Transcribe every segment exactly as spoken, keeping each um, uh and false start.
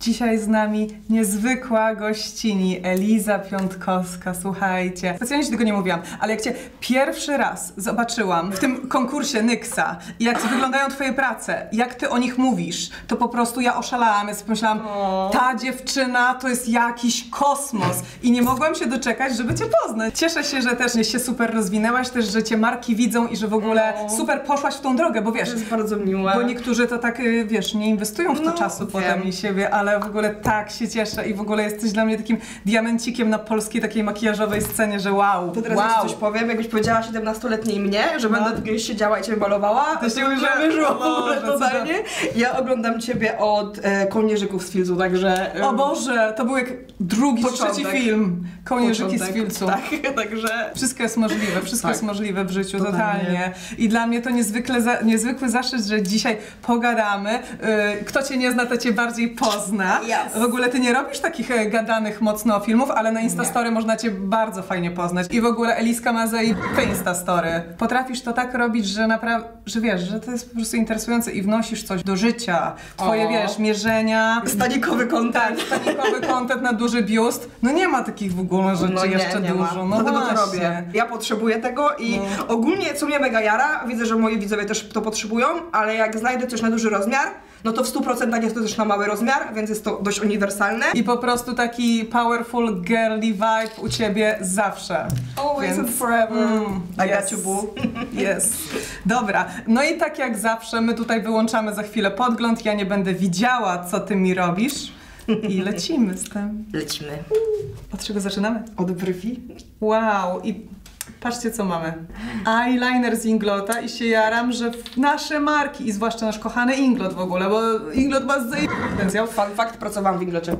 Dzisiaj z nami niezwykła gościni, Eliza Piątkowska, słuchajcie. Specjalnie się tego nie mówiłam, ale jak cię pierwszy raz zobaczyłam w tym konkursie Nyxa i jak wyglądają twoje prace, jak ty o nich mówisz, to po prostu ja oszalałam, ja sobie pomyślałam, ta dziewczyna to jest jakiś kosmos i nie mogłam się doczekać, żeby cię poznać. Cieszę się, że też się super rozwinęłaś, też, że cię marki widzą i że w ogóle super poszłaś w tą drogę, bo wiesz, to jest bardzo miłe. Bo niektórzy to tak, wiesz, nie inwestują w to no, czasu wiem. potem i siebie, ale w ogóle tak się cieszę i w ogóle jesteś dla mnie takim diamencikiem na polskiej takiej makijażowej scenie, że wow, to teraz wow. ja ci coś powiem, jakbyś powiedziała siedemnastoletniej mnie, że no. będę gdzieś siedziała i cię malowała, to się już wyszło w ogóle totalnie. Ja oglądam ciebie od e, Kołnierzyków z Filcu, także... E, o Boże, to był jak drugi, Początek. trzeci film. Kołnierzyki Początek, z Filcu. Tak, także... Wszystko jest możliwe, wszystko tak. jest możliwe w życiu, totalnie. totalnie. I dla mnie to niezwykle za, niezwykły zaszczyt, że dzisiaj pogadamy. Yy, kto cię nie zna, to cię bardziej pozna. Yes. W ogóle ty nie robisz takich e, gadanych mocno filmów, ale na Instastory nie. można cię bardzo fajnie poznać. I w ogóle Eliska ma zajebiste Instastory. Potrafisz to tak robić, że naprawdę, że wiesz, że to jest po prostu interesujące i wnosisz coś do życia. Twoje, o. wiesz, mierzenia. Stanikowy content. Stanikowy content na duży biust. No nie ma takich w ogóle rzeczy no nie, jeszcze nie dużo. Ma. No dlatego właśnie. to robię. Ja potrzebuję tego i no. ogólnie co mnie mega jara, widzę, że moi widzowie też to potrzebują, ale jak znajdę coś na duży rozmiar, no to w stu procentach jest to też na mały rozmiar, więc jest to dość uniwersalne. I po prostu taki powerful, girly vibe u ciebie zawsze. Always and forever. Mm, I yes. got you, boo. Yes. Dobra, no i tak jak zawsze, my tutaj wyłączamy za chwilę podgląd, ja nie będę widziała, co ty mi robisz. I lecimy z tym. Lecimy. Od czego zaczynamy? Od brwi. Wow, i patrzcie co mamy. Eyeliner z Inglota i się jaram, że nasze marki i zwłaszcza nasz kochany Inglot w ogóle, bo Inglot ma zajebisty potencjał. Fun fact, pracowałam w Inglocie.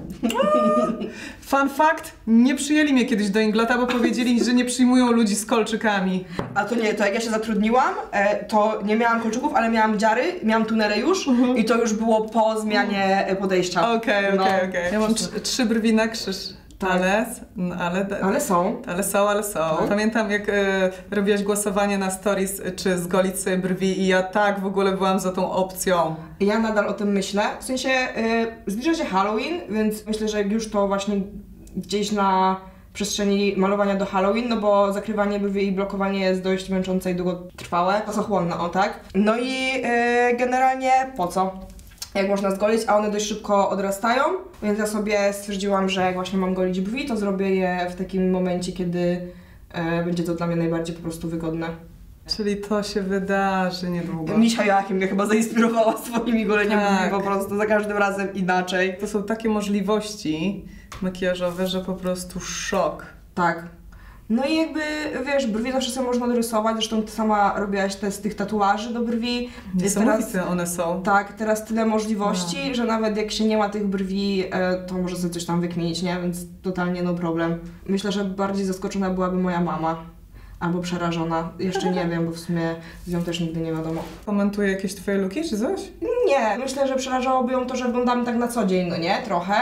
Fun fact, nie przyjęli mnie kiedyś do Inglota, bo powiedzieli, że nie przyjmują ludzi z kolczykami. A to nie, to jak ja się zatrudniłam, to nie miałam kolczyków, ale miałam dziary, miałam tunele już uh-huh. i to już było po zmianie podejścia. Okej, okej, no. okej. Ja mam trzy, trzy brwi na krzyż. Ale, ale, ale są. Ale są, ale są. Tak. Pamiętam jak e, robiłaś głosowanie na stories, czy zgolić sobie brwi i ja tak w ogóle byłam za tą opcją. Ja nadal o tym myślę. W sensie e, zbliża się Halloween, więc myślę, że już to właśnie gdzieś na przestrzeni malowania do Halloween, no bo zakrywanie brwi i blokowanie jest dość męczące i długotrwałe, czasochłonne, o tak. No i e, generalnie po co? Jak można zgolić, a one dość szybko odrastają, więc ja sobie stwierdziłam, że jak właśnie mam golić brwi, to zrobię je w takim momencie, kiedy e, będzie to dla mnie najbardziej po prostu wygodne. Czyli to się wydarzy niedługo. Misia Joachim mnie chyba zainspirowała swoimi goleniem tak. brwi po prostu, za każdym razem inaczej. To są takie możliwości makijażowe, że po prostu szok. Tak. No i jakby, wiesz, brwi zawsze sobie można dorysować, zresztą ty sama robiłaś te z tych tatuaży do brwi. Niesamowite teraz, one są. Tak, teraz tyle możliwości, no. że nawet jak się nie ma tych brwi, to może sobie coś tam wykminić, nie? Więc totalnie no problem. Myślę, że bardziej zaskoczona byłaby moja mama. Albo przerażona. Jeszcze nie wiem, bo w sumie z nią też nigdy nie wiadomo. Komentuje jakieś twoje looki czy coś? Nie, myślę, że przerażałoby ją to, że wyglądamy tak na co dzień, no nie? Trochę.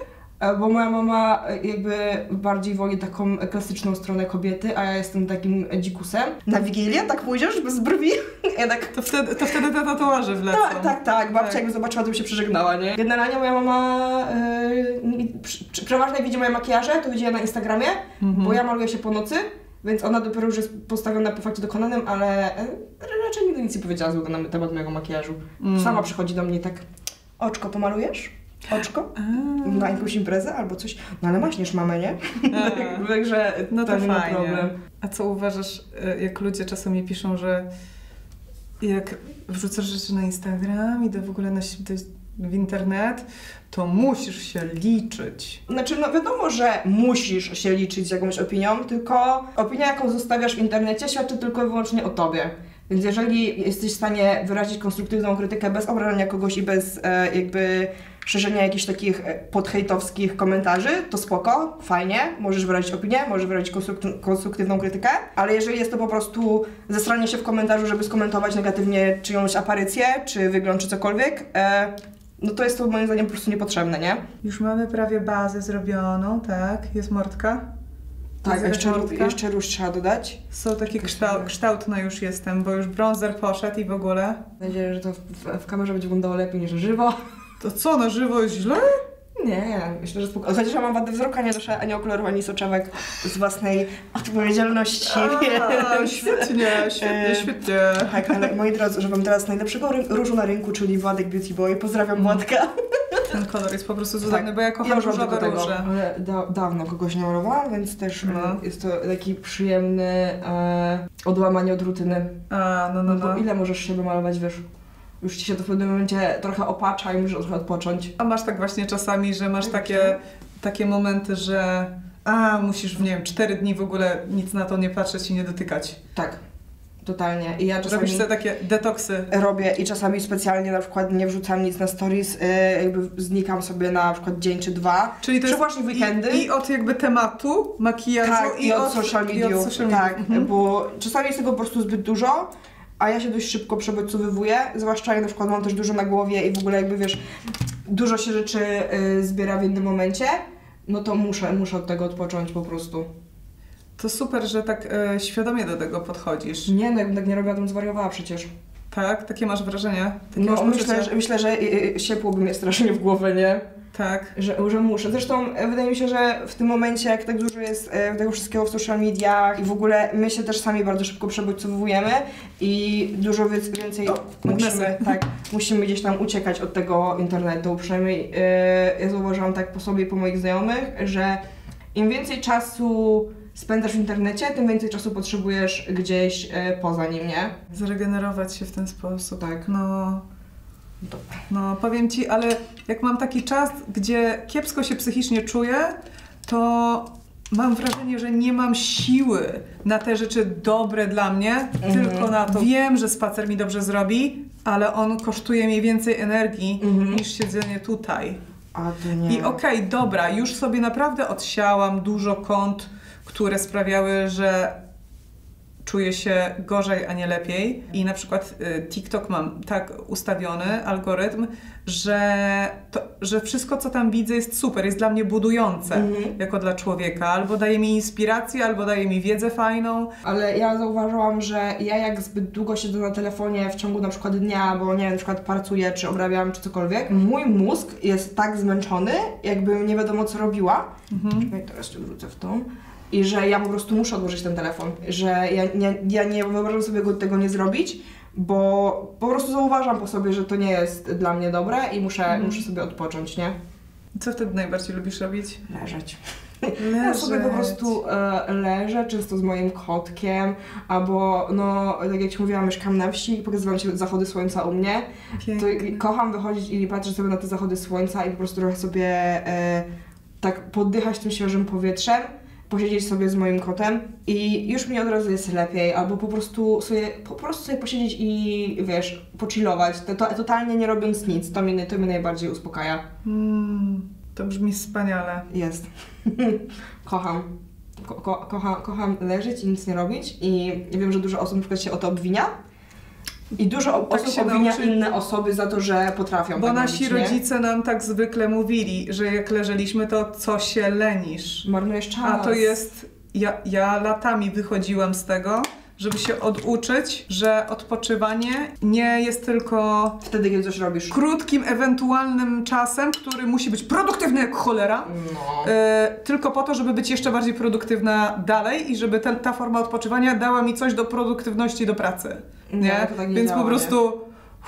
Bo moja mama jakby bardziej woli taką klasyczną stronę kobiety, a ja jestem takim dzikusem. Na Wigilię tak pójdziesz bez brwi? Ja tak... To wtedy, to wtedy te tatuaże wlecą. Tak, tak, tak. Babcia tak. jakby zobaczyła, to by się przeżegnała, nie? Generalnie moja mama yy, przy, przeważnie jak widzi moje makijaże, to widzi je na Instagramie, mhm. bo ja maluję się po nocy, więc ona dopiero już jest postawiona po fakcie dokonanym, ale yy, raczej nigdy nic nie powiedziała złego na temat mojego makijażu. Mm. Sama przychodzi do mnie tak, oczko pomalujesz? Oczko? A. Na jakąś imprezę albo coś? No ale maśniesz mamę, nie? Także no to, to nie ma fajnie. problem. A co uważasz, jak ludzie czasami piszą, że jak wrzucasz rzeczy na Instagram i do w ogóle na, w internet, to musisz się liczyć. Znaczy, no wiadomo, że musisz się liczyć z jakąś opinią, tylko opinia, jaką zostawiasz w internecie, świadczy tylko i wyłącznie o tobie. Więc jeżeli jesteś w stanie wyrazić konstruktywną krytykę bez obrażania kogoś i bez e, jakby szerzenia jakichś takich podhejtowskich komentarzy, to spoko, fajnie, możesz wyrazić opinię, możesz wyrazić konstruktywną krytykę, ale jeżeli jest to po prostu zesranie się w komentarzu, żeby skomentować negatywnie czyjąś aparycję, czy wygląd, czy cokolwiek, e, no to jest to moim zdaniem po prostu niepotrzebne, nie? Już mamy prawie bazę zrobioną, tak? Jest mordka? Tak, jeszcze, jeszcze róż trzeba dodać. Są takie kształ, kształtna już jestem, bo już bronzer poszedł i w ogóle. Mam nadzieję, że to w, w kamerze będzie wyglądało lepiej niż na żywo. To co, na żywo jest źle? Nie, myślę, że spokojnie. Chociaż ja mam wadę wzroku, a nie noszę ani okularów, ani soczewek z własnej odpowiedzialności. A, świetnie, świetnie, świetnie. Tak, ale moi drodzy, używam teraz najlepszego różu na rynku, czyli Władek Beauty Boy. Pozdrawiam Władka. Ten kolor jest po prostu cudowny, Tak. bo ja kocham Ja różowe róże. Ale da, dawno kogoś nie malowałam, więc też No. e, jest to taki przyjemny e, odłamanie od rutyny. A, no, no, No bo no. ile możesz się malować, wiesz? Już ci się to w pewnym momencie trochę opacza i musisz trochę odpocząć. A masz tak właśnie czasami, że masz takie, takie momenty, że a, musisz, nie wiem, cztery dni w ogóle nic na to nie patrzeć i nie dotykać. Tak, totalnie. I ja czasami Robisz sobie takie detoksy. robię i czasami specjalnie na przykład nie wrzucam nic na stories, y, jakby znikam sobie na przykład dzień czy dwa. Czyli to jest Przeważnie weekendy. I, i od jakby tematu makijażu Tak, i od social i od mediów. social mediów. Tak, Mhm. bo czasami jest tego po prostu zbyt dużo, a ja się dość szybko przebodźcowywuję, zwłaszcza jak na przykład mam też dużo na głowie i w ogóle jakby wiesz, dużo się rzeczy y, zbiera w jednym momencie, no to muszę, muszę od tego odpocząć po prostu. To super, że tak e, świadomie do tego podchodzisz. Nie, no jakbym tak nie robiła, to bym zwariowała przecież. Tak? Takie masz wrażenie? Takie masz No poczucie? myślę, że, myślę, że y, y, siepłoby mnie strasznie w głowę, nie? Tak. Że, że muszę. Zresztą e, wydaje mi się, że w tym momencie, jak tak dużo jest e, tego wszystkiego w social mediach i w ogóle my się też sami bardzo szybko przebodźcowujemy i dużo wie- więcej O, musimy, magnesy. tak, musimy gdzieś tam uciekać od tego internetu. Przynajmniej e, ja zauważyłam tak po sobie i po moich znajomych, że im więcej czasu spędzasz w internecie, tym więcej czasu potrzebujesz gdzieś e, poza nim, nie? Zregenerować się w ten sposób. Tak. No, Dobra. no powiem Ci, ale jak mam taki czas, gdzie kiepsko się psychicznie czuję, to mam wrażenie, że nie mam siły na te rzeczy dobre dla mnie, Mhm. tylko na to. Wiem, że spacer mi dobrze zrobi, ale on kosztuje mi więcej energii Mhm. niż siedzenie tutaj. A to nie. I okej, dobra, już sobie naprawdę odsiałam dużo kont, które sprawiały, że czuję się gorzej, a nie lepiej. I na przykład y, TikTok mam tak ustawiony, algorytm, że, to, że wszystko, co tam widzę, jest super, jest dla mnie budujące, Mhm. jako dla człowieka. Albo daje mi inspirację, albo daje mi wiedzę fajną. Ale ja zauważyłam, że ja jak zbyt długo siedzę na telefonie w ciągu na przykład dnia, bo nie wiem, na przykład pracuję, czy obrabiam, czy cokolwiek, mój mózg jest tak zmęczony, jakbym nie wiadomo co robiła. Mhm. No i teraz cię wrócę w tą. I że ja po prostu muszę odłożyć ten telefon. Że ja nie, ja nie wyobrażam sobie go, tego nie zrobić, bo po prostu zauważam po sobie, że to nie jest dla mnie dobre i muszę, Mhm. muszę sobie odpocząć, nie? Co wtedy najbardziej lubisz robić? Leżeć. Leżeć. Ja sobie po prostu e, leżę, często z moim kotkiem, albo no, tak jak Ci mówiłam, mieszkam na wsi i pokazywałam Ci zachody słońca u mnie. To Pięknie. kocham wychodzić i patrzeć sobie na te zachody słońca i po prostu trochę sobie e, tak poddychać tym świeżym powietrzem, posiedzieć sobie z moim kotem i już mi od razu jest lepiej, albo po prostu sobie, po prostu sobie posiedzieć i wiesz, pochillować, to, to, totalnie nie robiąc nic, to mnie, to mnie najbardziej uspokaja. Mm, to brzmi wspaniale. Jest. Kocham. Ko ko kocham. Kocham leżeć i nic nie robić i wiem, że dużo osób na przykład się o to obwinia i dużo Tak osób się obwinia nauczy- inne osoby za to, że potrafią Bo tak nasi robić, nie? rodzice nam tak zwykle mówili, że jak leżeliśmy, to co się lenisz. Marnujesz czas. A to jest... Ja, ja latami wychodziłam z tego, żeby się oduczyć, że odpoczywanie nie jest tylko Wtedy, kiedy coś robisz. krótkim, ewentualnym czasem, który musi być produktywny jak cholera, No. e, tylko po to, żeby być jeszcze bardziej produktywna dalej i żeby ten, ta forma odpoczywania dała mi coś do produktywności do pracy. Nie? Nie, to tak nie Więc działa, po prostu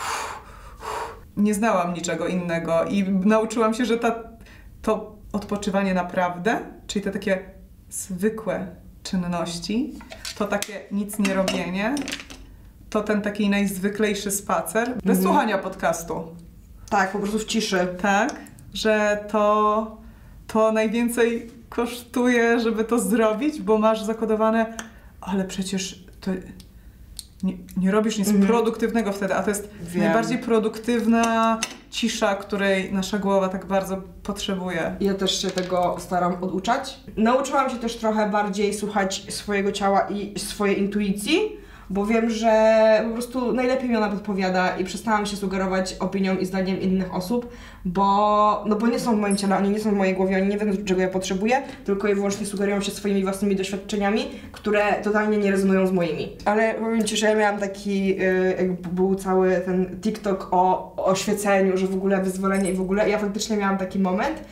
nie znałam niczego innego i nauczyłam się, że ta, to odpoczywanie naprawdę, czyli te takie zwykłe czynności, to takie nic nie robienie, to ten taki najzwyklejszy spacer, bez Mhm. słuchania podcastu, Tak, po prostu w ciszy. tak? Że to, to najwięcej kosztuje, żeby to zrobić, bo masz zakodowane, ale przecież to nie, nie robisz nic Mhm. produktywnego wtedy, a to jest Wiem. najbardziej produktywna cisza, której nasza głowa tak bardzo potrzebuje. Ja też się tego staram oduczać. Nauczyłam się też trochę bardziej słuchać swojego ciała i swojej intuicji, bo wiem, że po prostu najlepiej mi ona podpowiada i przestałam się sugerować opinią i zdaniem innych osób, bo, no bo nie są w moim ciele, oni nie są w mojej głowie, oni nie wiedzą, czego ja potrzebuję, tylko i wyłącznie sugerują się swoimi własnymi doświadczeniami, które totalnie nie rezonują z moimi. Ale powiem Ci, że ja miałam taki, yy, jakby był cały ten TikTok o, o oświeceniu, że w ogóle wyzwolenie i w ogóle, ja faktycznie miałam taki moment,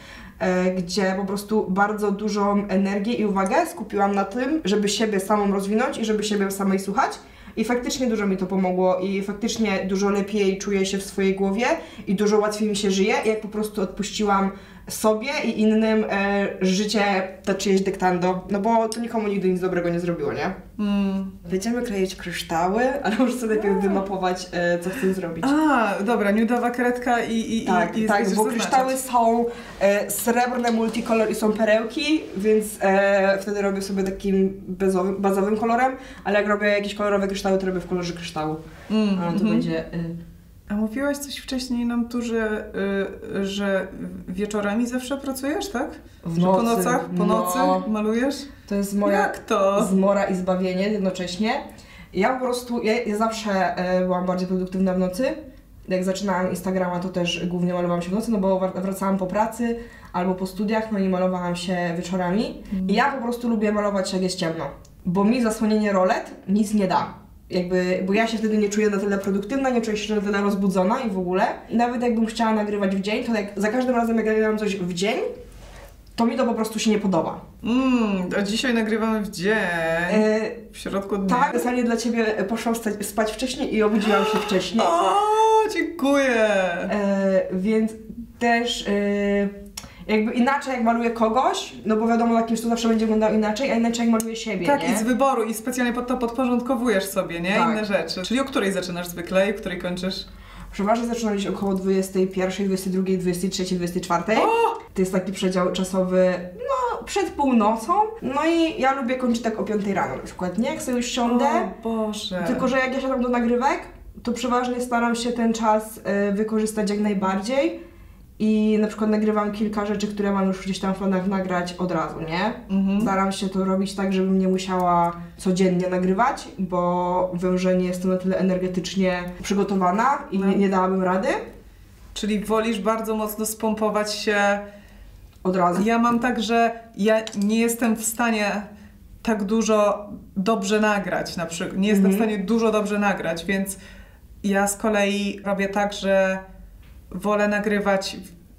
gdzie po prostu bardzo dużą energię i uwagę skupiłam na tym, żeby siebie samą rozwinąć i żeby siebie samej słuchać. I faktycznie dużo mi to pomogło i faktycznie dużo lepiej czuję się w swojej głowie i dużo łatwiej mi się żyje, jak po prostu odpuściłam sobie i innym e, życie to czyjeś dyktando, no bo to nikomu nigdy nic dobrego nie zrobiło, nie? Mm. Będziemy kleić kryształy, ale muszę sobie lepiej wymapować, e, co chcę zrobić. A, dobra, nudowa kredka i... i tak, i, i tak, bo kryształy są e, srebrne, multikolor i są perełki, więc e, wtedy robię sobie takim bazowym, bazowym kolorem, ale jak robię jakieś kolorowe kryształy, to robię w kolorze kryształu. Mm, ale to mm-hmm. będzie... E, A mówiłaś coś wcześniej nam tu, że, y, że wieczorami zawsze pracujesz, tak? W nocy. Po nocach, po nocy no. malujesz? To jest moja Jak to? zmora i zbawienie jednocześnie. Ja po prostu, ja, ja zawsze y, byłam bardziej produktywna w nocy. Jak zaczynałam Instagrama, to też głównie malowałam się w nocy, no bo wracałam po pracy albo po studiach, no i malowałam się wieczorami. Mm. I ja po prostu lubię malować, jak jest ciemno, bo mi zasłonienie rolet nic nie da. Jakby, bo ja się wtedy nie czuję na tyle produktywna, nie czuję się na tyle rozbudzona i w ogóle. I nawet jakbym chciała nagrywać w dzień, to jak za każdym razem jak nagrywam coś w dzień, to mi to po prostu się nie podoba. Mm, a dzisiaj nagrywamy w dzień, e, w środku dnia. Tak, specjalnie dla Ciebie poszłam stać, spać wcześniej i obudziłam się wcześniej. O, dziękuję! E, więc też... E, jakby inaczej jak maluję kogoś, no bo wiadomo, na kimś to zawsze będzie wyglądał inaczej, a inaczej jak maluję siebie, tak, nie? i z wyboru i specjalnie pod to podporządkowujesz sobie, nie? Tak. Inne rzeczy. Czyli o której zaczynasz zwykle i o której kończysz? Przeważnie zaczynam gdzieś około dwudziestej pierwszej, dwudziestej drugiej, dwudziestej trzeciej, dwudziestej czwartej. O! To jest taki przedział czasowy, no, przed północą. No i ja lubię kończyć tak o piątej rano na przykład, nie? Jak sobie już siądę. O Boże. Tylko, że jak ja siadam do nagrywek, to przeważnie staram się ten czas y, wykorzystać jak najbardziej. I na przykład nagrywam kilka rzeczy, które mam już gdzieś tam w planach nagrać od razu, nie? Mhm. Staram się to robić tak, żebym nie musiała codziennie nagrywać, bo wiem, że nie jestem na tyle energetycznie przygotowana i no. nie, nie dałabym rady. Czyli wolisz bardzo mocno spompować się od razu. Ja mam tak, że ja nie jestem w stanie tak dużo dobrze nagrać, na przykład. Nie jestem mhm. w stanie dużo dobrze nagrać, więc ja z kolei robię tak, że wolę nagrywać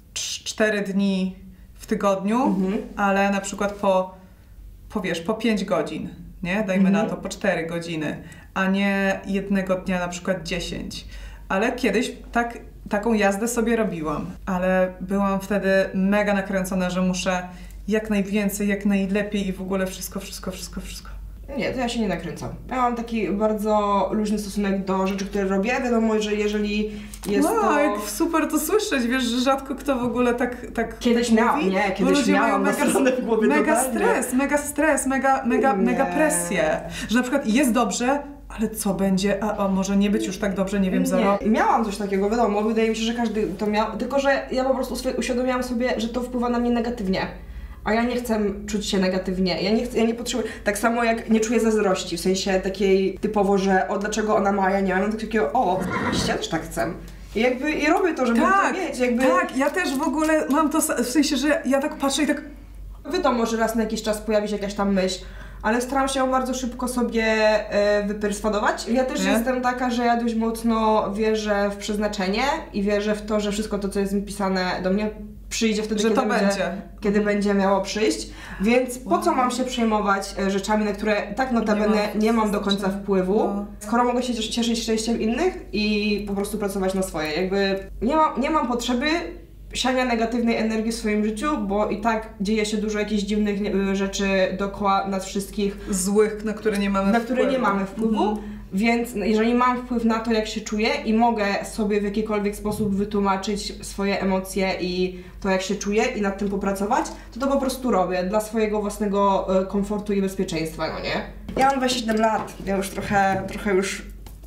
cztery dni w tygodniu, mhm. ale na przykład po, po wiesz, po pięć godzin, nie? Dajmy mhm. na to po cztery godziny, a nie jednego dnia na przykład dziesięć. Ale kiedyś tak, taką jazdę sobie robiłam, ale byłam wtedy mega nakręcona, że muszę jak najwięcej, jak najlepiej i w ogóle wszystko, wszystko, wszystko, wszystko. Nie, to ja się nie nakręcam. Ja mam taki bardzo luźny stosunek do rzeczy, które robię. Wiadomo, że jeżeli jest no, to... jak super to słyszeć, wiesz, że rzadko kto w ogóle tak tak Kiedyś tak miałam, mówi, nie, kiedyś miałam mega, w głowie mega totalnie. stres, mega stres, mega, mega, nie. mega presję. Że na przykład jest dobrze, ale co będzie, a, a może nie być już tak dobrze, nie wiem, za rok. Nie, miałam coś takiego, wiadomo, wydaje mi się, że każdy to miał, tylko że ja po prostu uświadomiłam sobie, że to wpływa na mnie negatywnie. A ja nie chcę czuć się negatywnie, ja nie chcę, ja nie potrzebuję, tak samo jak nie czuję zazdrości, w sensie takiej typowo, że o dlaczego ona ma, ja nie mam, takiego o, ja też tak chcę. I jakby i robię to, żeby tak, to mieć, jakby... Tak, ja też w ogóle mam to, w sensie, że ja tak patrzę i tak... Wiadomo, że raz na jakiś czas pojawi się jakaś tam myśl, ale staram się ją bardzo szybko sobie e, wyperswadować. Ja też nie? jestem taka, że ja dość mocno wierzę w przeznaczenie i wierzę w to, że wszystko to, co jest mi pisane do mnie, przyjdzie wtedy, że kiedy, to będzie, będzie. kiedy będzie miało przyjść. Więc po co mam się przejmować e, rzeczami, na które tak notabene nie, ma, nie mam do końca wpływu, no. skoro mogę się cieszyć szczęściem innych i po prostu pracować na swoje. Jakby nie, ma, nie mam potrzeby siania negatywnej energii w swoim życiu, bo i tak dzieje się dużo jakichś dziwnych rzeczy dookoła nas wszystkich. Złych, na które nie mamy na wpływu. które nie mamy wpływu. Mm. Więc jeżeli mam wpływ na to, jak się czuję i mogę sobie w jakikolwiek sposób wytłumaczyć swoje emocje i to, jak się czuję i nad tym popracować, to to po prostu robię dla swojego własnego komfortu i bezpieczeństwa, no nie? Ja mam dwadzieścia siedem lat, ja już trochę, trochę już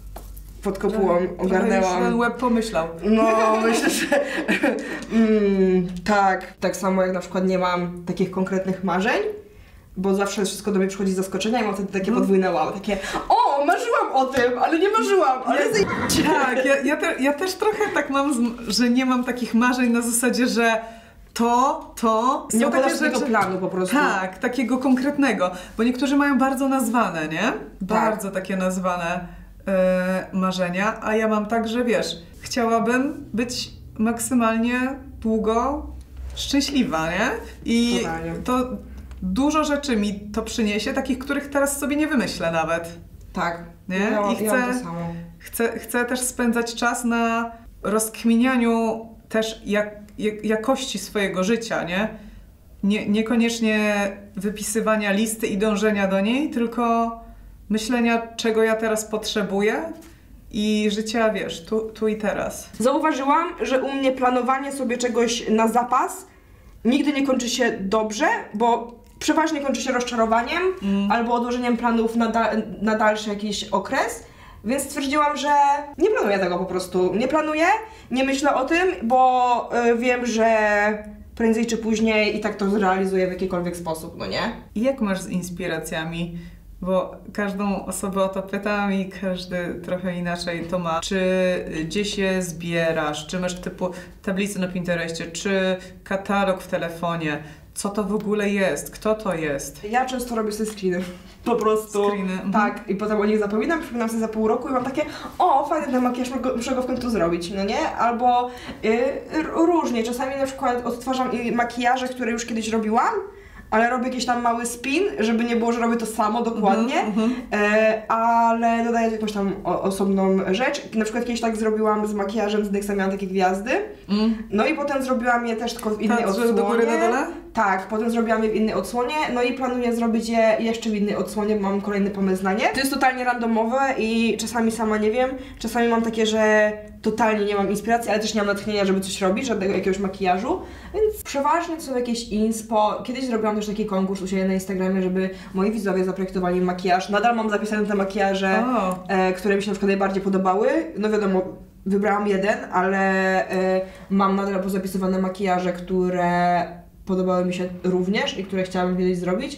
pod kopułą ogarnęłam. Już ten łeb pomyślał. No, myślę, że mm, tak. Tak samo jak na przykład nie mam takich konkretnych marzeń, bo zawsze wszystko do mnie przychodzi z zaskoczenia i mam wtedy takie podwójne wow, takie o, marzyłam o tym, ale nie marzyłam, ale ja, Tak, ja, ja, te, ja też trochę tak mam, że nie mam takich marzeń na zasadzie, że to, to nie są takie rzeczy... tego planu po prostu. Tak, takiego konkretnego, bo niektórzy mają bardzo nazwane, nie? Bardzo tak. takie nazwane yy, marzenia, a ja mam tak, że wiesz, chciałabym być maksymalnie długo szczęśliwa, nie? I Totalnie. to dużo rzeczy mi to przyniesie, takich, których teraz sobie nie wymyślę nawet. Tak. Nie? Ja, I chcę, ja to samo. Chcę, chcę też spędzać czas na rozkminianiu też jak, jak, jakości swojego życia, nie? nie? Niekoniecznie wypisywania listy i dążenia do niej, tylko myślenia, czego ja teraz potrzebuję i życia, wiesz, tu, tu i teraz. Zauważyłam, że u mnie planowanie sobie czegoś na zapas nigdy nie kończy się dobrze, bo przeważnie kończy się rozczarowaniem mm. albo odłożeniem planów na, da na dalszy jakiś okres. Więc stwierdziłam, że nie planuję tego po prostu. Nie planuję, nie myślę o tym, bo y, wiem, że prędzej czy później i tak to zrealizuję w jakikolwiek sposób, no nie? I jak masz z inspiracjami? Bo każdą osobę o to pytam i każdy trochę inaczej to ma. Czy gdzieś je zbierasz? Czy masz typu tablicę na Pinterestie? Czy katalog w telefonie? Co to w ogóle jest? Kto to jest? Ja często robię sobie screeny. Po prostu. Screeny. Tak. Mhm. I potem o nich zapominam, przypominam sobie za pół roku i mam takie o, fajny ten makijaż, muszę go w końcu zrobić, no nie? Albo y, różnie. Czasami na przykład odtwarzam makijaże, które już kiedyś robiłam, ale robię jakiś tam mały spin, żeby nie było, że robię to samo dokładnie, mm-hmm. e, ale dodaję jakąś tam o, osobną rzecz. Na przykład kiedyś tak zrobiłam z makijażem z Nyxa, miałam takie gwiazdy. Mm. No i potem zrobiłam je też tylko w innej Ta, odsłonie. Do góry na dole? Tak, potem zrobiłam je w innej odsłonie, no i planuję zrobić je jeszcze w innej odsłonie, bo mam kolejny pomysł na nie. To jest totalnie randomowe i czasami sama nie wiem, czasami mam takie, że totalnie nie mam inspiracji, ale też nie mam natchnienia, żeby coś robić, żadnego jakiegoś makijażu, więc przeważnie są jakieś inspo. Kiedyś zrobiłam też taki konkurs u siebie na Instagramie, żeby moi widzowie zaprojektowali makijaż. Nadal mam zapisane te makijaże, oh. e, które mi się na przykład najbardziej podobały. No wiadomo, wybrałam jeden, ale e, mam nadal pozapisywane makijaże, które podobały mi się również i które chciałabym kiedyś zrobić.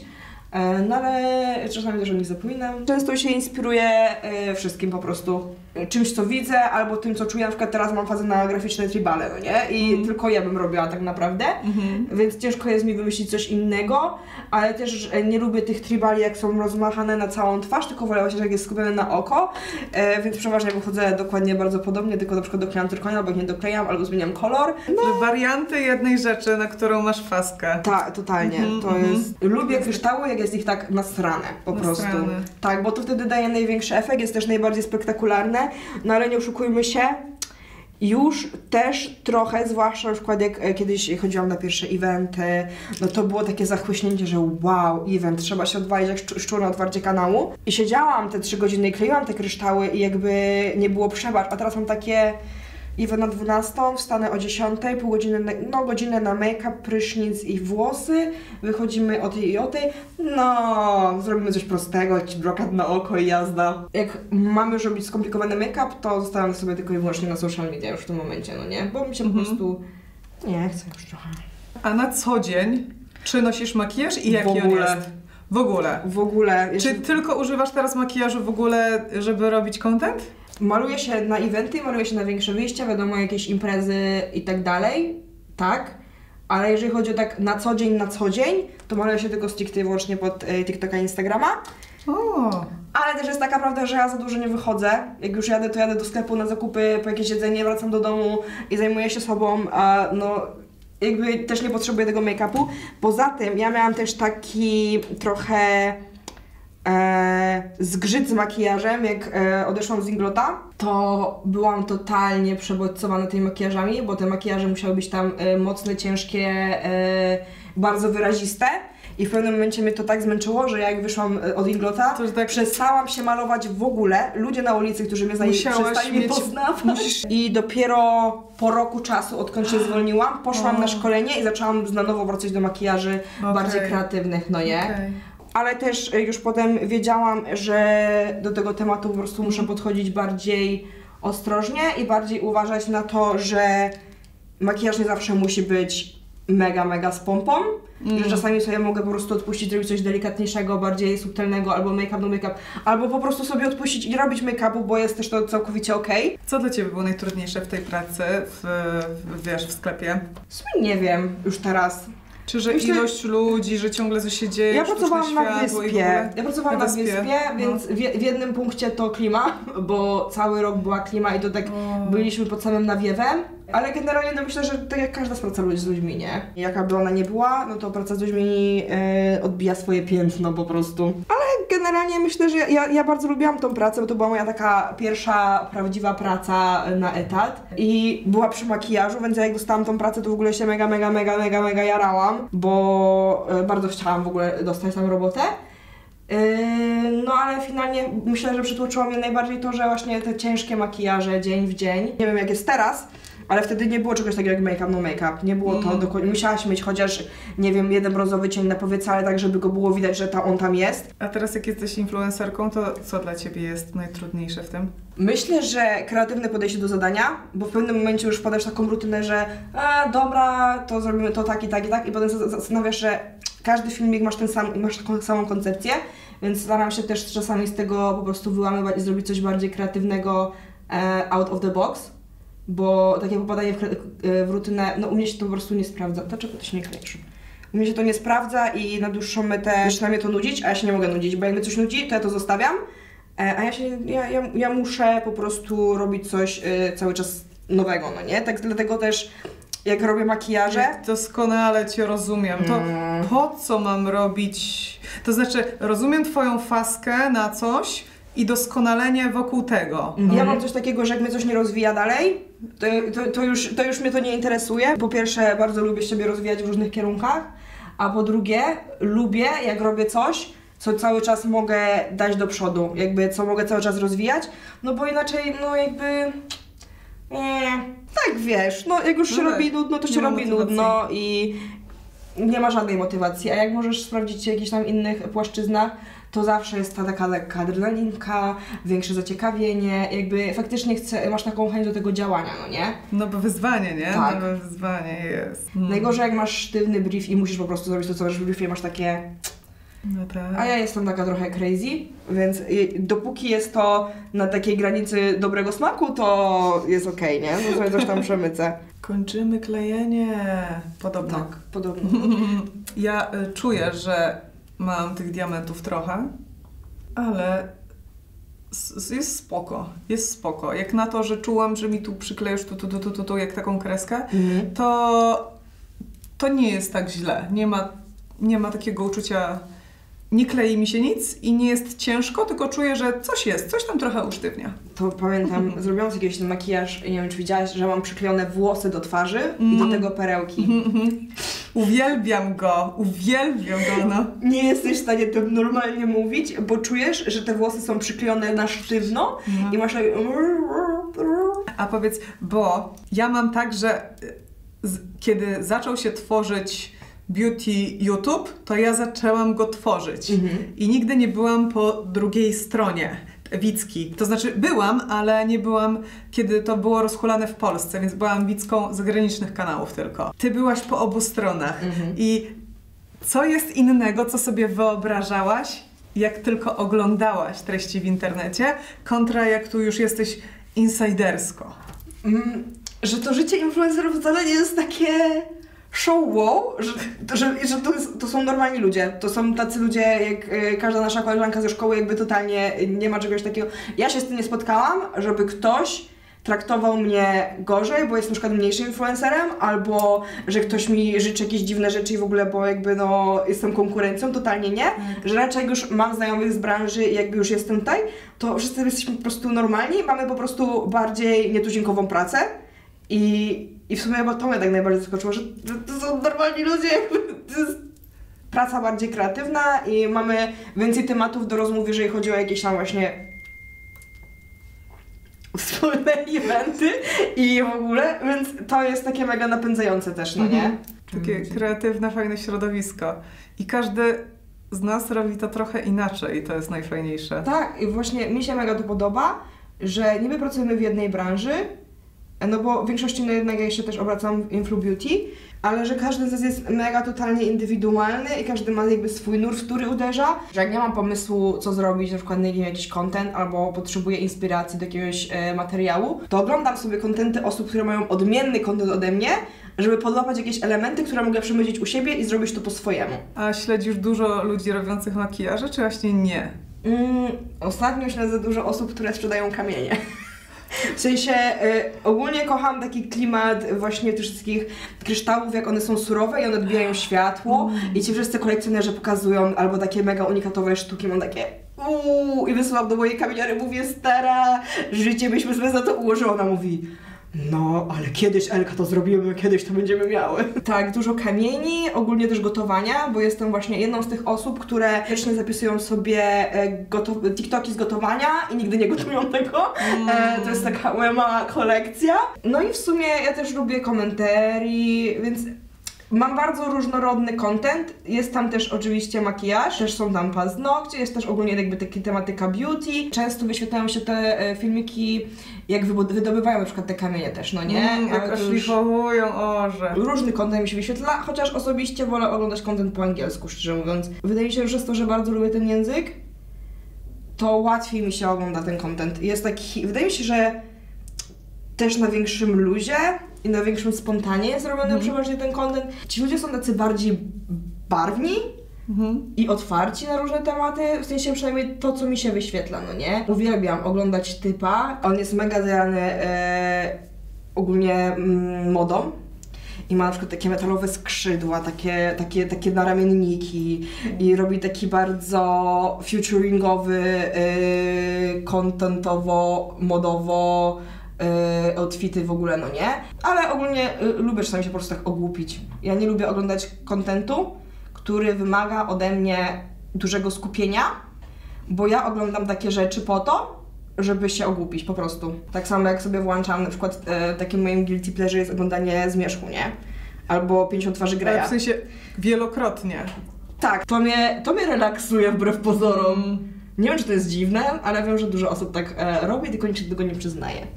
No ale czasami też o nich zapominam. Często się inspiruję y, wszystkim po prostu. Czymś, co widzę, albo tym, co czuję. Na przykład teraz mam fazę na graficzne tribale, no nie? I mm. tylko ja bym robiła tak naprawdę. Mm-hmm. Więc ciężko jest mi wymyślić coś innego, ale też nie lubię tych tribali, jak są rozmachane na całą twarz, tylko wolę właśnie, jak jest skupione na oko. E, więc przeważnie wychodzę dokładnie bardzo podobnie, tylko na przykład doklejam tyrkonia, albo nie doklejam, albo zmieniam kolor. No. Że warianty jednej rzeczy, na którą masz faskę. Tak, totalnie. Mm-hmm, to mm-hmm. jest... Lubię kryształy, jak jest ich tak nasrane po nasrane. prostu. Tak, bo to wtedy daje największy efekt, jest też najbardziej spektakularne. No ale nie oszukujmy się, już też trochę, zwłaszcza na przykład jak kiedyś chodziłam na pierwsze eventy, no to było takie zachłyśnięcie, że wow, event, trzeba się odwalić jak szczur na otwarcie kanału. I siedziałam te trzy godziny i kleiłam te kryształy i jakby nie było przebacz, a teraz mam takie event na dwunastą, wstanę o dziesiątej, pół godziny, na, no godzinę na make-up, prysznic i włosy, wychodzimy o tej i o tej, no zrobimy coś prostego, jakiś brokat na oko i jazda. Jak mamy już robić skomplikowany make-up, to zostawiam sobie tylko i wyłącznie na social media już w tym momencie, no nie? Bo mi się mm-hmm. po prostu nie chcę już trochę. A na co dzień czy nosisz makijaż i jaki on jest? W ogóle? W ogóle. Czy jeszcze... tylko używasz teraz makijażu w ogóle, żeby robić content? Maluję się na eventy, maluję się na większe wyjścia, wiadomo, jakieś imprezy i tak dalej, tak? Ale jeżeli chodzi o tak na co dzień, na co dzień, to maluję się tylko stricte i wyłącznie pod e, TikToka i Instagrama. O. Ale też jest taka prawda, że ja za dużo nie wychodzę. Jak już jadę, to jadę do sklepu na zakupy, po jakieś jedzenie, wracam do domu i zajmuję się sobą, a no... jakby też nie potrzebuję tego make-upu. Poza tym ja miałam też taki trochę e, zgrzyt z makijażem, jak e, odeszłam z Inglota, to byłam totalnie przebodźcowana tymi makijażami, bo te makijaże musiały być tam e, mocne, ciężkie, e, bardzo wyraziste. I w pewnym momencie mnie to tak zmęczyło, że jak wyszłam od Inglota, to tak... przestałam się malować w ogóle. Ludzie na ulicy, którzy mnie znali, przestali mnie poznawać. Musisz... I dopiero po roku czasu, odkąd się zwolniłam, poszłam o. na szkolenie i zaczęłam na nowo wracać do makijaży okay. bardziej kreatywnych, no nie? Okay. Ale też już potem wiedziałam, że do tego tematu po prostu muszę podchodzić bardziej ostrożnie i bardziej uważać na to, że makijaż nie zawsze musi być mega, mega z pompą. Mm. Że czasami sobie mogę po prostu odpuścić, zrobić coś delikatniejszego, bardziej subtelnego, albo make-up do make-up, albo po prostu sobie odpuścić i robić make-upu, bo jest też to całkowicie okej. Okay. Co dla Ciebie było najtrudniejsze w tej pracy, w, w, wiesz, w sklepie? W sumie nie wiem już teraz. Czy że Myślę, ilość ludzi, że ciągle coś się dzieje? Ja pracowałam na wyspie. Ja pracowałam na, na wyspie, wyspie no. Więc w, w jednym punkcie to klima, bo cały rok była klima i to tak o. byliśmy pod samym nawiewem. Ale generalnie no myślę, że tak jak każda praca z ludźmi, nie? Jaka by ona nie była, no to praca z ludźmi e, odbija swoje piętno po prostu. Ale generalnie myślę, że ja, ja bardzo lubiłam tą pracę, bo to była moja taka pierwsza prawdziwa praca na etat. I była przy makijażu, więc jak dostałam tą pracę, to w ogóle się mega, mega, mega, mega, mega jarałam, bo e, bardzo chciałam w ogóle dostać tam robotę. Yy, no ale finalnie myślę, że przytłoczyło mnie najbardziej to, że właśnie te ciężkie makijaże dzień w dzień. Nie wiem jak jest teraz, ale wtedy nie było czegoś takiego jak make-up, no make-up. Nie było to, mm. musiałaś mieć chociaż, nie wiem, jeden brązowy cień na powiece, ale tak, żeby go było widać, że ta on tam jest. A teraz jak jesteś influencerką, to co dla Ciebie jest najtrudniejsze w tym? Myślę, że kreatywne podejście do zadania, bo w pewnym momencie już wpadasz w taką rutynę, że a, dobra, to zrobimy to tak i tak i tak i potem zastanawiasz, że każdy filmik masz ten sam, masz taką samą koncepcję, więc staram się też czasami z tego po prostu wyłamywać i zrobić coś bardziej kreatywnego e, out of the box. Bo takie popadanie w, w rutynę, no u mnie się to po prostu nie sprawdza. Dlaczego ty się nie klejesz? U mnie się to nie sprawdza i na dłuższą metę zaczyna mnie to nudzić, a ja się nie mogę nudzić, bo jak mnie coś nudzi, to ja to zostawiam, a ja się, ja, ja, ja muszę po prostu robić coś y, cały czas nowego, no nie? Tak dlatego też jak robię makijaże... Jak doskonale Cię rozumiem. To hmm. po co mam robić... To znaczy, rozumiem Twoją faskę na coś, i doskonalenie wokół tego. Mhm. Ja mam coś takiego, że jak mnie coś nie rozwija dalej, to, to, to, już, to już mnie to nie interesuje. Po pierwsze, bardzo lubię siebie rozwijać w różnych kierunkach, a po drugie, lubię, jak robię coś, co cały czas mogę dać do przodu, jakby co mogę cały czas rozwijać, no bo inaczej, no jakby... Nie, tak wiesz, no jak już no się tak. robi nudno, to się robi motywacji. nudno i nie ma żadnej motywacji, a jak możesz sprawdzić się w jakichś tam innych płaszczyznach, to zawsze jest ta taka lekka adrenalinka, większe zaciekawienie, jakby faktycznie chce, masz taką chęć do tego działania, no nie? No bo wyzwanie, nie? Tak. No bo wyzwanie jest. Hmm. Najgorzej jak masz sztywny brief i musisz po prostu zrobić to, co masz w briefie, masz takie... No tak. A ja jestem taka trochę crazy, więc dopóki jest to na takiej granicy dobrego smaku, to jest okej, okay, nie? No sobie coś tam przemycę. Kończymy klejenie. Podobno. Tak, podobno. Ja y, czuję, że mam tych diamentów trochę, ale jest spoko, jest spoko. Jak na to, że czułam, że mi tu przyklejesz tu, tu, tu, tu, tu, tu jak taką kreskę, mm. to, to nie jest tak źle. Nie ma, nie ma takiego uczucia, nie klei mi się nic i nie jest ciężko, tylko czuję, że coś jest, coś tam trochę usztywnia. To pamiętam, zrobiłam sobie kiedyś ten makijaż i nie wiem, czy widziałaś, że mam przyklejone włosy do twarzy mm. i do tego perełki. Mm-hmm. Uwielbiam go, uwielbiam go, no. Nie jesteś w stanie to normalnie mówić, bo czujesz, że te włosy są przyklejone na sztywno no. i masz tak... A powiedz, bo ja mam tak, że z, kiedy zaczął się tworzyć Beauty YouTube, to ja zaczęłam go tworzyć mhm. i nigdy nie byłam po drugiej stronie Wicki. To znaczy byłam, ale nie byłam, kiedy to było rozhulane w Polsce, więc byłam Wicką zagranicznych kanałów tylko. Ty byłaś po obu stronach mhm. i co jest innego, co sobie wyobrażałaś, jak tylko oglądałaś treści w internecie, kontra jak tu już jesteś insidersko? Mm, że to życie influencerów wcale nie jest takie... show wow, że, że, że to, jest, to są normalni ludzie, to są tacy ludzie jak y, każda nasza koleżanka ze szkoły, jakby totalnie nie ma czegoś takiego. Ja się z tym nie spotkałam, żeby ktoś traktował mnie gorzej, bo jest na przykład mniejszym influencerem, albo że ktoś mi życzy jakieś dziwne rzeczy i w ogóle, bo jakby no jestem konkurencją, totalnie nie. Że raczej jak już mam znajomych z branży i jakby już jestem tutaj, to wszyscy jesteśmy po prostu normalni, mamy po prostu bardziej nietuzinkową pracę i I w sumie chyba to mnie tak najbardziej zaskoczyło, że to są normalni ludzie, to jest praca bardziej kreatywna i mamy więcej tematów do rozmów, jeżeli chodzi o jakieś tam właśnie wspólne eventy i w ogóle, więc to jest takie mega napędzające też, no nie? Takie kreatywne, fajne środowisko i każdy z nas robi to trochę inaczej i to jest najfajniejsze. Tak, i właśnie mi się mega to podoba, że niby pracujemy w jednej branży, no bo w większości no jednak ja się też obracam w Influ Beauty, ale że każdy z nas jest mega totalnie indywidualny i każdy ma jakby swój nurt, w który uderza. Że jak nie mam pomysłu, co zrobić, na przykład nie wiem, jakiś content, albo potrzebuję inspiracji do jakiegoś e, materiału, to oglądam sobie kontenty osób, które mają odmienny content ode mnie, żeby podłapać jakieś elementy, które mogę przemycić u siebie i zrobić to po swojemu. A śledzisz dużo ludzi robiących makijaże, czy właśnie nie? Mm, ostatnio śledzę dużo osób, które sprzedają kamienie. W sensie y, ogólnie kocham taki klimat właśnie tych wszystkich kryształów, jak one są surowe i one odbijają światło mm. i ci wszyscy kolekcjonerzy pokazują albo takie mega unikatowe sztuki, mam takie uuu i wysyłam do mojej kamieniary, mówię stara, życie byśmy sobie za to ułożyły. Ona mówi no, ale kiedyś Elka to zrobimy, kiedyś to będziemy miały. Tak, dużo kamieni, ogólnie też gotowania, bo jestem właśnie jedną z tych osób, które wiecznie zapisują sobie e, TikToki z gotowania i nigdy nie gotują tego. Mm. E, to jest taka moja mała kolekcja. No i w sumie ja też lubię komentarii, więc mam bardzo różnorodny content. Jest tam też oczywiście makijaż, też są tam paznokcie, jest też ogólnie jakby taka tematyka beauty. Często wyświetlają się te e, filmiki, jak wydobywają na przykład te kamienie też, no nie? Mm, jak szlifowują, orze. Różny content mi się wyświetla, chociaż osobiście wolę oglądać content po angielsku, szczerze mówiąc. Wydaje mi się, że przez to, że bardzo lubię ten język, to łatwiej mi się ogląda ten content. Jest taki, wydaje mi się, że też na większym luzie i na większym spontanie jest robiony mm. przeważnie ten content. Ci ludzie są tacy bardziej barwni mm. i otwarci na różne tematy, w sensie przynajmniej to, co mi się wyświetla, no nie? Uwielbiam oglądać typa, on jest mega zajany e, ogólnie mm, modą. I ma na przykład takie metalowe skrzydła, takie, takie, takie naramienniki i robi taki bardzo featuringowy, yy, contentowo, modowo yy, outfity w ogóle, no nie? Ale ogólnie yy, lubię czasami się po prostu tak ogłupić. Ja nie lubię oglądać kontentu, który wymaga ode mnie dużego skupienia, bo ja oglądam takie rzeczy po to, żeby się ogłupić po prostu. Tak samo jak sobie włączam na przykład e, takim moim guilty pleasure jest oglądanie Zmierzchu, nie? Albo pięćdziesiąt twarzy Greya. Ale w sensie wielokrotnie. Tak, to mnie, to mnie relaksuje wbrew pozorom. Mm. Nie wiem, czy to jest dziwne, ale wiem, że dużo osób tak e, robi, tylko nikt się do tego nie przyznaje.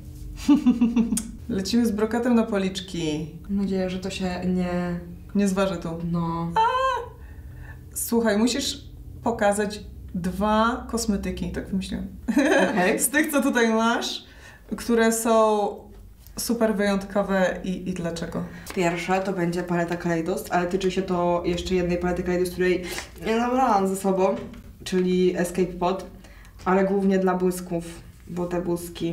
Lecimy z brokatem na policzki. Mam nadzieję, że to się nie... Nie zważy tu. No. A! Słuchaj, musisz pokazać dwa kosmetyki, tak wymyśliłam. Okay. Z tych, co tutaj masz, które są super wyjątkowe i, i dlaczego? Pierwsze to będzie paleta Kaleidos, ale tyczy się to jeszcze jednej palety Kaleidos, której nie nabrałam ze sobą, czyli Escape Pod, ale głównie dla błysków, bo te błyski...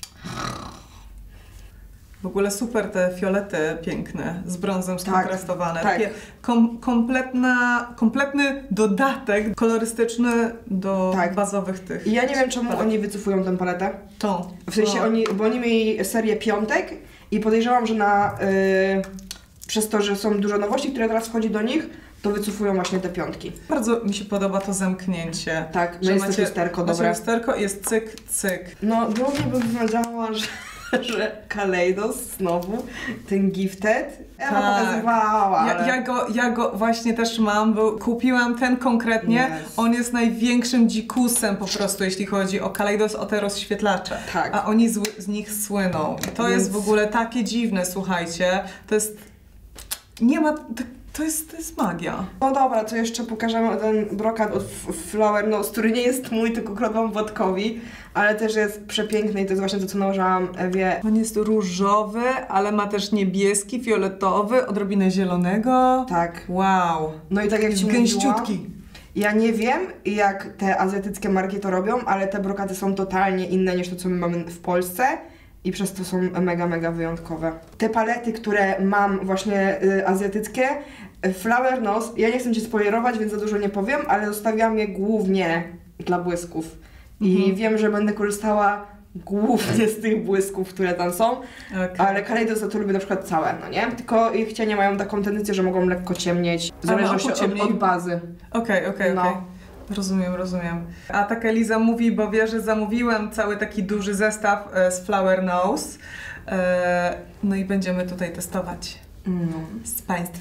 W ogóle super te fiolety piękne, z brązem skontrastowane. Tak, tak. Takie kom, kompletna, kompletny dodatek kolorystyczny do tak. bazowych tych. I ja nie wiem, czemu palet. Oni wycofują tę paletę. To. W sensie no. oni, bo oni mieli serię piątek i podejrzewam, że na yy, przez to, że są dużo nowości, które teraz wchodzi do nich, to wycofują właśnie te piątki. Bardzo mi się podoba to zamknięcie. Tak, że jest macie, lusterko, macie dobre. lusterko i jest cyk, cyk. No, głównie bym powiedziała, że że Kaleidos znowu, ten Gifted, ja tak. go pokazywała, ale... ja, ja, go, ja go właśnie też mam, bo kupiłam ten konkretnie, yes. On jest największym dzikusem po prostu, jeśli chodzi o Kaleidos, o te rozświetlacze, tak. A oni z, z nich słyną. I to Więc... jest w ogóle takie dziwne, słuchajcie, to jest... Nie ma... To jest, to jest magia. No dobra, to jeszcze pokażemy ten brokat od Flower Nose, który nie jest mój, tylko kradłam Władkowi, ale też jest przepiękny i to jest właśnie to, co nałożyłam Ewie. On jest różowy, ale ma też niebieski, fioletowy, odrobinę zielonego. Tak. Wow. No i tak jak ci gęściutki. Mówiła, ja nie wiem, jak te azjatyckie marki to robią, ale te brokaty są totalnie inne niż to, co my mamy w Polsce. I przez to są mega, mega wyjątkowe. Te palety, które mam właśnie y, azjatyckie, Flower Nose, ja nie chcę Cię spoilerować, więc za dużo nie powiem, ale zostawiam je głównie dla błysków. I mhm. wiem, że będę korzystała głównie z tych błysków, które tam są, okay. ale Kaleidos za to lubię na przykład całe, no nie? Tylko ich cienie mają taką tendencję, że mogą lekko ciemnieć, w zależności od, od bazy. Okej, okay, okej, okay, okej. Okay. Rozumiem, rozumiem. A tak Eliza mówi, bo wie, że zamówiłem cały taki duży zestaw e, z Flower Nose. E, no i będziemy tutaj testować no. z Państwem.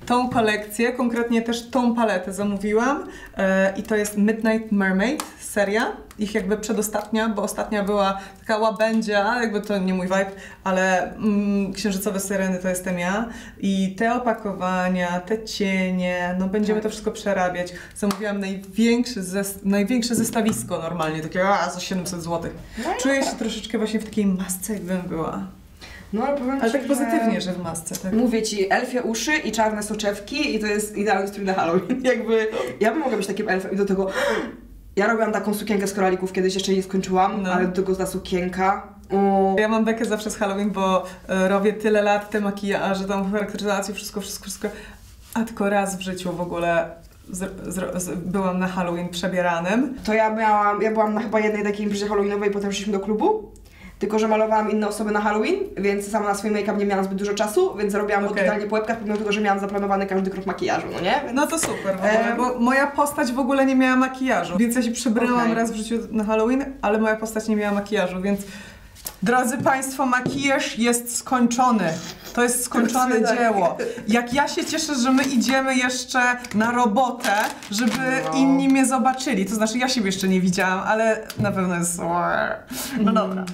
tą kolekcję, konkretnie też tą paletę zamówiłam e, i to jest Midnight Mermaid seria, ich jakby przedostatnia, bo ostatnia była taka łabędzia, jakby to nie mój vibe, ale mm, księżycowe syreny to jestem ja i te opakowania, te cienie, no będziemy to wszystko przerabiać. Zamówiłam największy zes- największe zestawisko normalnie, takie a, za siedemset złotych. Czuję się troszeczkę właśnie w takiej masce, jakbym była. No, ale powiem Ale ci, tak pozytywnie, że w masce, tak? Mówię ci, elfie uszy i czarne soczewki i to jest idealny strój na Halloween. Jakby, ja bym mogła być takim elfem i do tego... Ja robiłam taką sukienkę z koralików, kiedyś jeszcze nie skończyłam, No. ale do tego ta sukienka... O. Ja mam bekę zawsze z Halloween, bo e, robię tyle lat te makijaże, tam charakteryzację, wszystko, wszystko, wszystko. A tylko raz w życiu w ogóle z, z, z, byłam na Halloween przebieranym. To ja miałam, ja byłam na chyba jednej takiej imprezie halloweenowej, potem szliśmy do klubu. Tylko że malowałam inne osoby na Halloween, więc sama na swój make-up nie miałam zbyt dużo czasu, więc robiłam Okay. go totalnie po łebkach, pomimo tego, że miałam zaplanowany każdy krok makijażu, no nie? Więc... No to super w ogóle, Em. bo moja postać w ogóle nie miała makijażu, więc ja się przebrałam Okay. raz w życiu na Halloween, ale moja postać nie miała makijażu, więc drodzy Państwo, makijaż jest skończony. To jest skończone Tak. dzieło. Jak ja się cieszę, że my idziemy jeszcze na robotę, żeby No. inni mnie zobaczyli. To znaczy ja siebie jeszcze nie widziałam, ale na pewno jest... No dobra.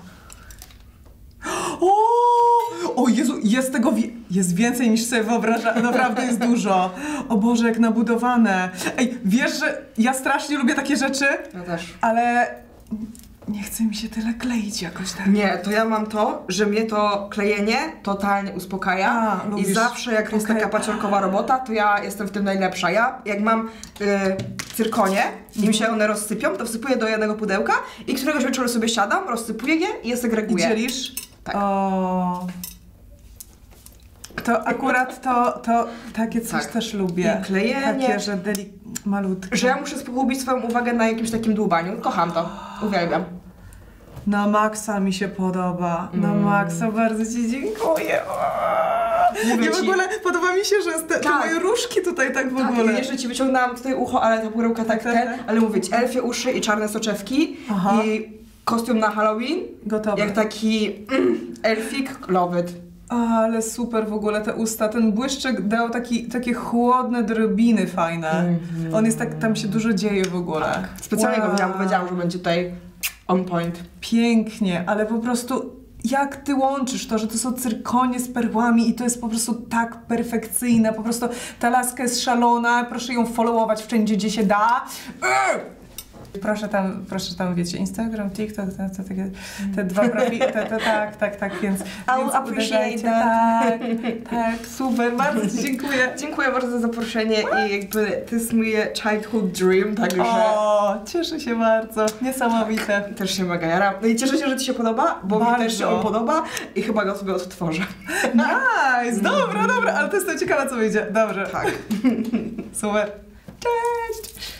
O, o Jezu, jest tego wi- jest więcej niż sobie wyobrażam, naprawdę jest dużo. O Boże, jak nabudowane. Ej, wiesz, że ja strasznie lubię takie rzeczy, Ja też. ale nie chce mi się tyle kleić jakoś tak. Nie, to ja mam to, że mnie to klejenie totalnie uspokaja. A, I lubisz. zawsze jak jest Okej. taka paciorkowa robota, to ja jestem w tym najlepsza. Ja jak mam y, cyrkonie i mi się one rozsypią, to wsypuję do jednego pudełka i któregoś wieczoru sobie siadam, rozsypuję je i je I segreguję. dzielisz? Tak. O. To akurat to, to takie coś Tak. też lubię. I klejenie. Takie, że delik... malutkie. Że ja muszę skupić swoją uwagę na jakimś takim dłubaniu. Kocham to. Uwielbiam. Na maksa mi się podoba. Na Mm. maksa bardzo Ci dziękuję. Mówię I w ci- ogóle podoba mi się, że te, te Tak. moje różki tutaj tak w Tak, ogóle. i jeszcze ci wyciągnęłam tutaj ucho, ale ta perełka tak Tak, ten, tak. ale mówię ci, elfie uszy i czarne soczewki Aha. i kostium na Halloween, Gotowe. jak taki mm, elfik, love it. Ale super w ogóle te usta. Ten błyszczyk dał taki, takie chłodne drobiny fajne. Mhm. On jest tak, tam się dużo dzieje w ogóle. Specjalnie Wow. go wziąłam, bo wiedziałam, że będzie tutaj on point. Pięknie, ale po prostu jak ty łączysz to, że to są cyrkonie z perłami i to jest po prostu tak perfekcyjne, po prostu ta laska jest szalona, proszę ją followować wszędzie, gdzie się da. Eee! Proszę tam, proszę tam, wiecie, Instagram, TikTok, te, te, te, te dwa profile, te, te, tak, tak, tak, więc, I'll więc appreciate uderzajcie. that. Tak, tak, super, bardzo Ci dziękuję. Dziękuję bardzo za zaproszenie i jakby to jest mój childhood dream, także O, cieszę się bardzo, niesamowite. też się mega jaram. No i cieszę się, że Ci się podoba, bo mi też się Bardzo. on podoba i chyba go sobie odtworzę. Nice, dobra, dobra, ale to jestem ciekawa, co wyjdzie. Dobrze. Tak. Super. Cześć!